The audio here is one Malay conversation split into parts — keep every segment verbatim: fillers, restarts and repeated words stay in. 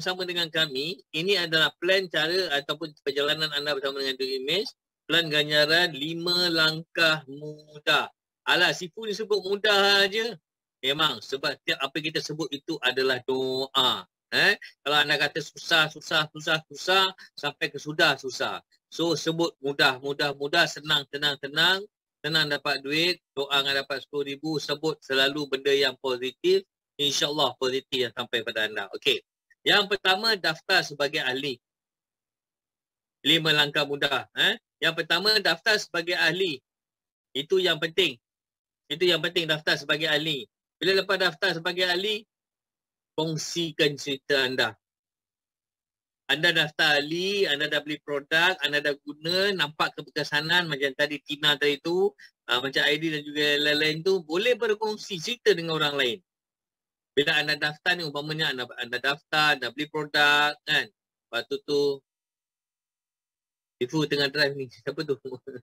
bersama dengan kami, ini adalah plan cara ataupun perjalanan anda bersama dengan The Image, plan ganjaran lima langkah mudah. Alah, Sifu ni sebut mudah aja. Memang sebab setiap apa yang kita sebut itu adalah doa. Eh? Kalau anda kata susah, susah, susah, susah, sampai ke sudah, susah. So sebut mudah, mudah, mudah, senang, tenang, tenang. Senang dapat duit, doa nak dapat sepuluh ribu, sebut selalu benda yang positif. InsyaAllah positif yang sampai pada anda. Okey. Yang pertama, daftar sebagai ahli. Lima langkah mudah. Eh? Yang pertama, daftar sebagai ahli. Itu yang penting. Itu yang penting, daftar sebagai ahli. Bila lepas daftar sebagai ahli, kongsikan cerita anda. Anda daftar ahli, anda dah beli produk, anda dah guna, nampak keberkesanan macam tadi Tina tadi tu, uh, macam I D dan juga lain-lain tu, boleh berkongsi cerita dengan orang lain. Bila anda daftar ni, umpamanya anda, anda daftar, anda beli produk kan. Lepas tu tu, Ifu tengah drive ni, siapa tu?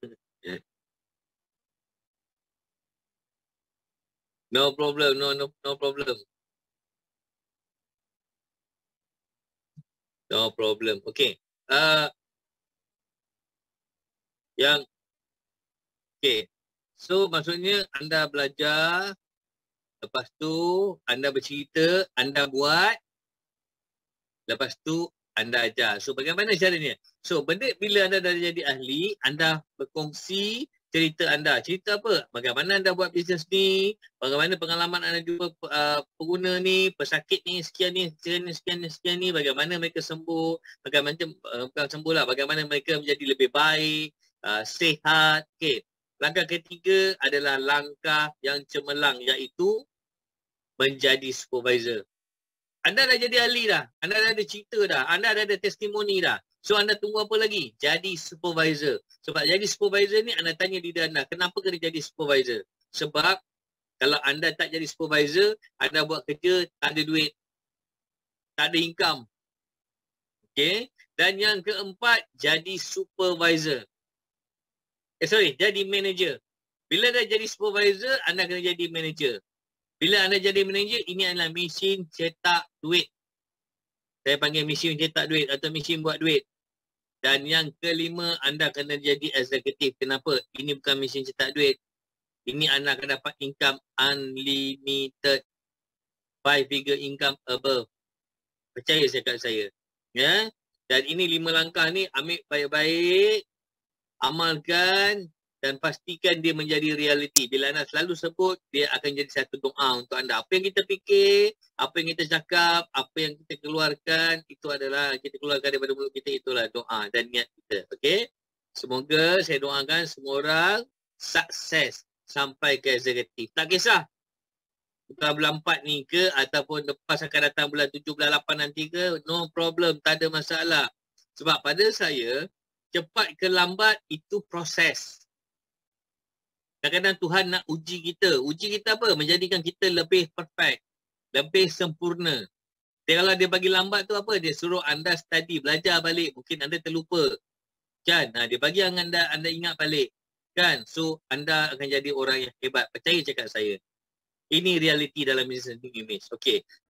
No problem, no no no problem. No problem. Okay. Uh, yang, okay. So maksudnya anda belajar, lepas tu anda bercerita, anda buat, lepas tu anda ajar. So bagaimana caranya? So benda bila anda dah jadi ahli, anda berkongsi cerita anda. Cerita apa? Bagaimana anda buat bisnes ni, bagaimana pengalaman anda jumpa uh, pengguna ni, pesakit ni, sekian ni, sekian ni, sekian ni, sekian ni, bagaimana mereka sembuh, bagaimana, uh, bukan sembuh lah, bagaimana mereka menjadi lebih baik, uh, sihat. Okay. Langkah ketiga adalah langkah yang cemerlang, iaitu menjadi supervisor. Anda dah jadi ahli dah. Anda dah ada cerita dah. Anda dah ada testimoni dah. So anda tunggu apa lagi? Jadi supervisor. Sebab jadi supervisor ni anda tanya diri anda, kenapa kena jadi supervisor? Sebab kalau anda tak jadi supervisor, anda buat kerja tak ada duit. Tak ada income. Okay. Dan yang keempat, jadi supervisor. Eh sorry, jadi manager. Bila dah jadi supervisor, anda kena jadi manager. Bila anda jadi manager, ini adalah mesin cetak duit. Saya panggil mesin cetak duit atau mesin buat duit. Dan yang kelima, anda kena jadi eksekutif. Kenapa? Ini bukan mesin cetak duit. Ini anda akan dapat income unlimited. Five figure income above. Percaya saya kat saya. Ya? Dan ini lima langkah ni, ambil baik-baik. Amalkan. Dan pastikan dia menjadi realiti. Bila anda selalu sebut, dia akan jadi satu doa untuk anda. Apa yang kita fikir, apa yang kita cakap, apa yang kita keluarkan, itu adalah kita keluarkan daripada mulut kita, itulah doa dan niat kita. Okey? Semoga saya doakan semua orang sukses sampai ke eksekutif. Tak kisah bukan bulan empat ni ke, ataupun lepas akan datang bulan tujuh, bulan lapan nanti ke, no problem, tak ada masalah. Sebab pada saya, cepat ke lambat itu proses. Kadang-kadang Tuhan nak uji kita. Uji kita apa? Menjadikan kita lebih perfect. Lebih sempurna. Dia kalau dia bagi lambat tu apa? Dia suruh anda study, belajar balik. Mungkin anda terlupa. Kan? Nah, dia bagi anda, anda ingat balik. Kan? So, anda akan jadi orang yang hebat. Percaya cakap saya. Ini realiti dalam bisnes image. Okey.